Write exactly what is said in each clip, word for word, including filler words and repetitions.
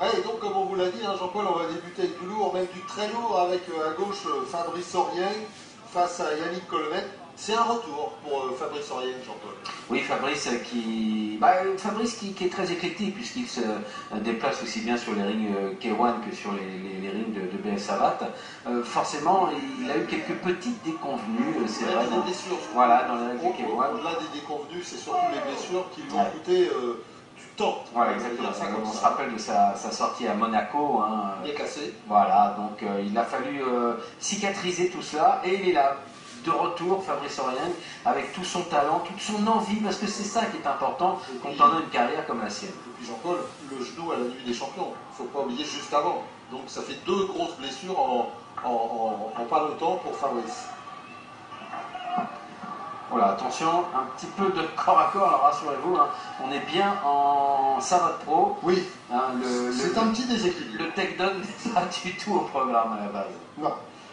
Ouais, et donc, comme on vous l'a dit, hein, Jean-Paul, on va débuter avec du lourd, même du très lourd, avec euh, à gauche euh, Fabrice Aurieng face à Yannick Colonnet. C'est un retour pour euh, Fabrice Aurieng, Jean-Paul. Oui, Fabrice qui, bah, Fabrice qui, qui est très éclectique puisqu'il se déplace aussi bien sur les rings K un que sur les, les, les rings de, de B S Savat. Euh, forcément, il a eu quelques petites déconvenues, c'est vrai. Des blessures. Voilà, dans les rings K un. Au-delà des déconvenues, c'est surtout les blessures qui lui ont ouais. coûté euh, du temps. Voilà, exactement. Ça, on se rappelle de sa, sa sortie à Monaco. Hein. Il est cassé. Voilà, donc euh, il a fallu euh, cicatriser tout cela et il est là. De retour, Fabrice Aurieng, avec tout son talent, toute son envie, parce que c'est ça qui est important quand on a une carrière comme la sienne. Et puis Jean-Paul, le genou à la nuit des champions, il ne faut pas oublier juste avant. Donc ça fait deux grosses blessures en, en, en, en pas longtemps pour Fabrice. Voilà, attention, un petit peu de corps à corps, alors rassurez-vous, hein, on est bien en Savat Pro. Oui, hein, c'est un petit déséquilibre. Le takedown n'est pas du tout au programme à la base. Non.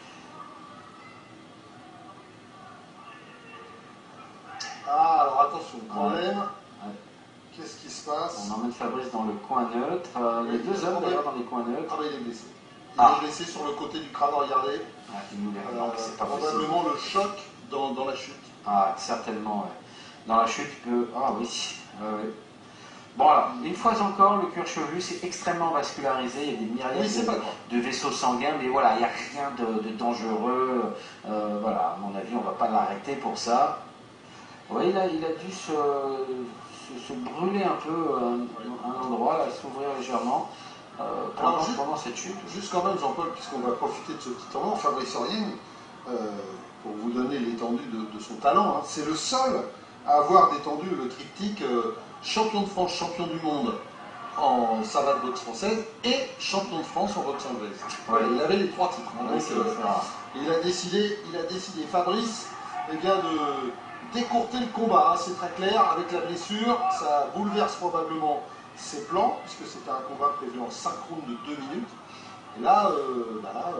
Ah, alors attention, problème. Ouais. Ouais. Qu'est-ce qui se passe? On emmène Fabrice dans le coin neutre. Euh, il y a deux hommes d'ailleurs dans les coins neutres. Ah, bah il est blessé. Il ah. est blessé sur le côté du crâne, regardez. Ah, il nous euh, c'est pas probablement possible. Le choc dans, dans la chute. Ah, certainement, ouais. Dans la chute, il peut. Ah oui. Euh, oui. Bon, alors, une fois encore, le cuir chevelu, c'est extrêmement vascularisé. Il y a des myriades oui, de, de vaisseaux sanguins, mais voilà, il n'y a rien de, de dangereux. Euh, voilà, à mon avis, on ne va pas l'arrêter pour ça. Oui, il a, il a dû se, se, se brûler un peu un, un endroit, là, s'ouvrir légèrement euh, pendant, Alors, juste, pendant cette chute. Juste quand même, Jean-Paul, puisqu'on va profiter de ce petit tournant, Fabrice Aurieng, euh, pour vous donner l'étendue de, de son talent, hein, c'est le seul à avoir détendu le triptyque euh, champion de France, champion du monde en savate boxe française et champion de France en boxe anglaise. Ouais, il avait les trois titres. Hein, donc, euh, il a décidé, il a décidé, Fabrice, eh bien de d'écourter le combat, hein, c'est très clair, avec la blessure, ça bouleverse probablement ses plans, puisque c'était un combat prévu en cinq rounds de deux minutes. Et là, euh, bah là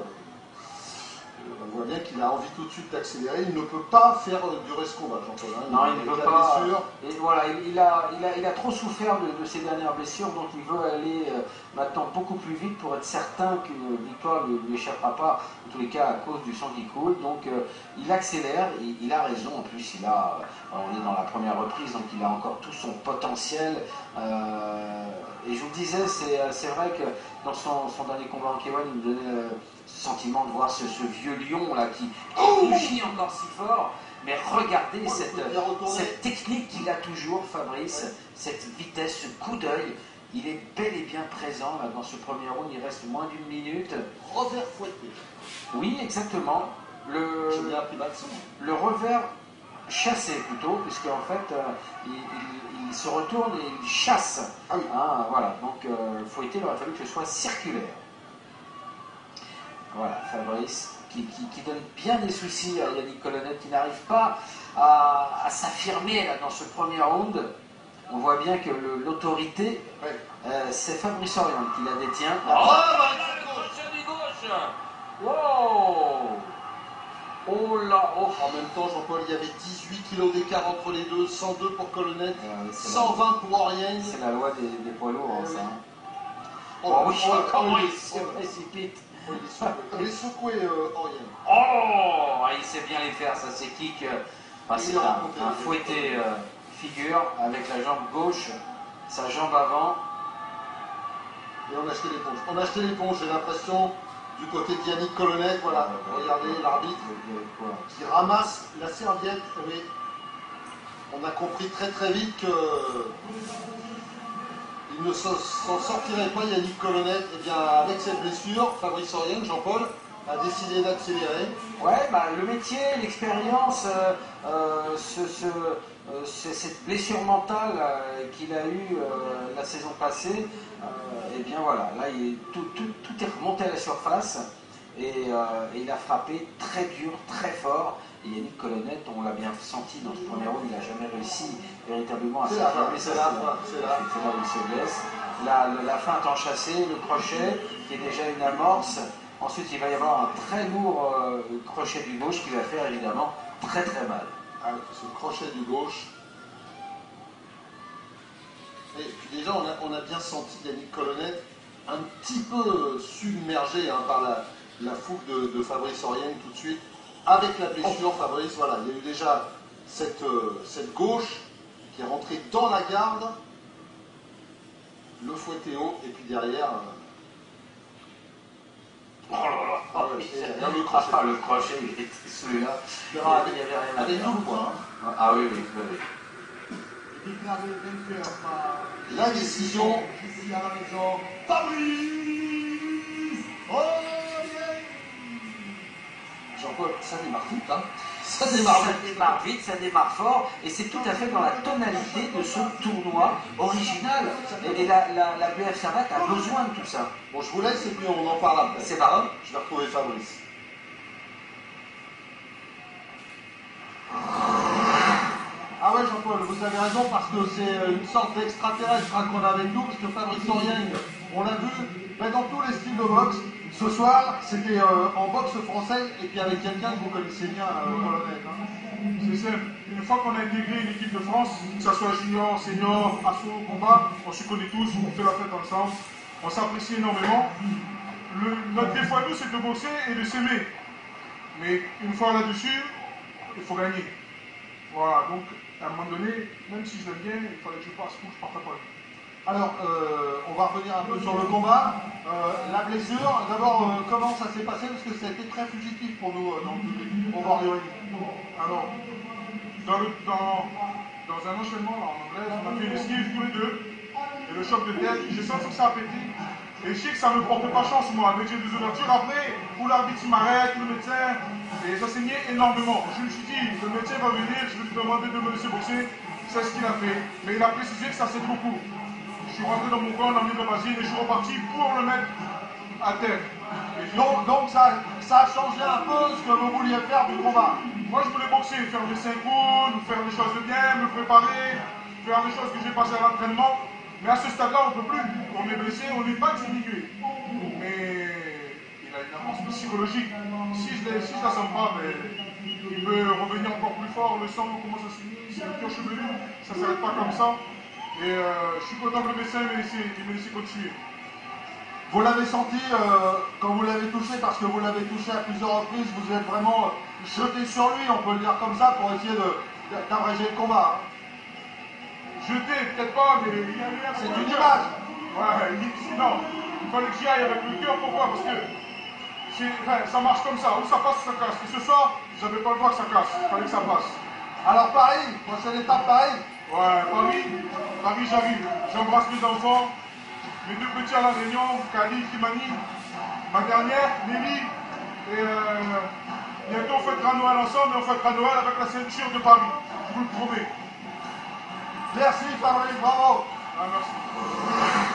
euh, on voit bien qu'il a envie tout de suite d'accélérer, il ne peut pas faire durer ce combat, Jean-Paul. Hein, non, il ne peut pas. Blessure. Et voilà, il, il, a, il, a, il a trop souffert de, de ses dernières blessures, donc il veut aller euh, maintenant beaucoup plus vite pour être certain qu'une victoire ne lui échappera pas, en tous les cas à cause du sang qui coule. Donc euh, il accélère, il, il a raison, en plus il a, euh, on est dans la première reprise, donc il a encore tout son potentiel. Euh, et je vous disais, c'est vrai que dans son, son dernier combat en K un, il me donnait... Euh, sentiment de voir ce, ce vieux lion là qui, qui rugit encore si fort, mais regardez cette, cette technique qu'il a toujours, Fabrice, ouais. Cette vitesse, ce coup d'œil, il est bel et bien présent là, dans ce premier round, il reste moins d'une minute. Revers fouetté. Oui, exactement. Le, le revers chassé plutôt, puisqu'en fait euh, il, il, il se retourne et il chasse. Ah oui. Hein, voilà, donc euh, fouetté, il aurait fallu que ce soit circulaire. Voilà, Fabrice, qui, qui, qui donne bien des soucis à Yannick Colonnet, qui n'arrive pas à, à s'affirmer dans ce premier round. On voit bien que l'autorité, ouais. euh, c'est Fabrice Aurieng qui la détient. Oh, bah, crochet du gauche. Wow. Oh là, oh. En même temps, Jean-Paul, il y avait dix-huit kilos d'écart entre les deux, cent deux pour Colonnet, euh, cent vingt pour Aurieng. C'est la loi des, des poids lourds, hein, ça. Oh, bon, oui, oh, comment il se précipite. Il est secoué, euh, Aurieng. Oh, il sait bien les faire, ça c'est kick. Enfin, c'est un, un fouetté euh, figure avec la jambe gauche, sa jambe avant. Et on a acheté l'éponge. On a acheté l'éponge, j'ai l'impression, du côté de Yannick Colonnet. Voilà, regardez l'arbitre qui ramasse la serviette. Mais on a compris très très vite que. Il ne s'en sortirait pas, Yannick Colonnet. Et bien, avec cette blessure, Fabrice Aurieng, Jean-Paul, a décidé d'accélérer. Ouais, bah, le métier, l'expérience, euh, euh, ce, ce, euh, cette blessure mentale euh, qu'il a eue euh, la saison passée, euh, et bien voilà, là, il, tout, tout, tout est remonté à la surface et, euh, et il a frappé très dur, très fort. Et Yannick Colonnet, on l'a bien senti dans ce premier round, il n'a jamais réussi véritablement à s'affirmer. C'est là, là où il se blesse. La, la, la feinte en chassé, le crochet, qui est déjà une amorce. Ensuite, il va y avoir un très lourd euh, crochet du gauche qui va faire évidemment très très mal. Ah, ce crochet du gauche. Et puis déjà, on a, on a bien senti Yannick Colonnet un petit peu submergé hein, par la, la fougue de, de Fabrice Aurieng tout de suite. Avec la blessure, Fabrice, voilà, il y a eu déjà cette, euh, cette gauche qui est rentrée dans la garde, le fouetté haut, et puis derrière... Euh, oh là là, ah ouais, et derrière le crochet. Ah, le crochet, il était celui-là. Il n'y avait rien à avec faire. tout le poids. Hein. Ah oui, oui, oui. La décision. Ici à la maison, Fabrice Aurieng. Jean-Paul, ça démarre vite, hein. Ça démarre Ça vite. démarre vite, ça démarre fort, et c'est tout à fait dans la tonalité de ce tournoi original. Et, et la, la, la B F Servette a besoin de tout ça. Bon, je vous laisse et puis on en parle après. C'est marrant. Je vais retrouver Fabrice. Ah ouais, Jean-Paul, vous avez raison, parce que c'est une sorte d'extraterrestre hein, qu'on a avec nous, parce que Fabrice Aurieng, on l'a vu ben, dans tous les styles de boxe. Ce soir, c'était euh, en boxe française, et puis avec quelqu'un que vous connaissez bien, euh, colonel. Hein. C'est simple. Une fois qu'on a intégré une équipe de France, que ce soit junior, senior, assaut, combat, on se connaît tous, on fait la fête ensemble, on s'apprécie énormément. Le, notre défaut à nous, c'est de boxer et de s'aimer. Mais une fois là-dessus, il faut gagner. Voilà, donc à un moment donné, même si je l'aime bien, il fallait que je passe ou je parte pas. Alors, euh, on va revenir un peu sur le combat. Euh, la blessure, d'abord, euh, comment ça s'est passé? Parce que ça a été très fugitif pour nous euh, dans le public, au bord du ring. Alors, dans, le, dans, dans un enchaînement là, en anglais, on a fait une esquive tous les deux. Et le choc de tête, j'ai senti que ça a pété. Et je sais que ça ne me porte pas chance, moi, dès que j'ai des ouvertures. Après, où l'arbitre m'arrête, le médecin, et ça saignait énormément. Je me suis dit, le médecin va venir, je vais lui demander de me laisser boxer. C'est ce qu'il a fait. Mais il a précisé que ça saigne beaucoup. Je suis rentré dans mon camp, on a mis le basine et je suis reparti pour le mettre à terre. Et Donc, donc ça, ça a changé un peu ce que vous vouliez faire du combat. moi, je voulais boxer, faire des cinq rounds, faire des choses de bien, me préparer, faire des choses que j'ai passées à l'entraînement. Mais à ce stade-là, on ne peut plus. On est blessé, on n'est pas diminué. Mais il a une avance psychologique. Si je ne si la sens pas, mais il veut revenir encore plus fort. Le sang commence à saigner, c'est le cœur chevelu. Ça ne s'arrête pas comme ça. Et euh, je suis content que le médecin m'ait laissé, laissé continuer. Vous l'avez senti euh, quand vous l'avez touché, parce que vous l'avez touché à plusieurs reprises, vous êtes vraiment jeté sur lui, on peut le dire comme ça, pour essayer d'abréger le combat. Hein. Jeté, peut-être pas, mais il y a eu un C'est peu une de image. Ouais, il dit non, il fallait que j'y aille avec le cœur. Pourquoi? Parce que enfin, ça marche comme ça, où ça passe, ça casse. Et ce soir, j'avais pas le droit que ça casse, il fallait que ça passe. Alors Paris, prochaine étape Paris. Ouais, Paris, Paris j'arrive, j'embrasse mes enfants, mes deux petits à la Réunion, Khalid, Kimani, ma dernière, Nelly, et euh, bientôt on fêtera Noël ensemble, et on fêtera Noël avec la ceinture de Paris, je vous le promets. Merci Fabrice, bravo. Ah, merci.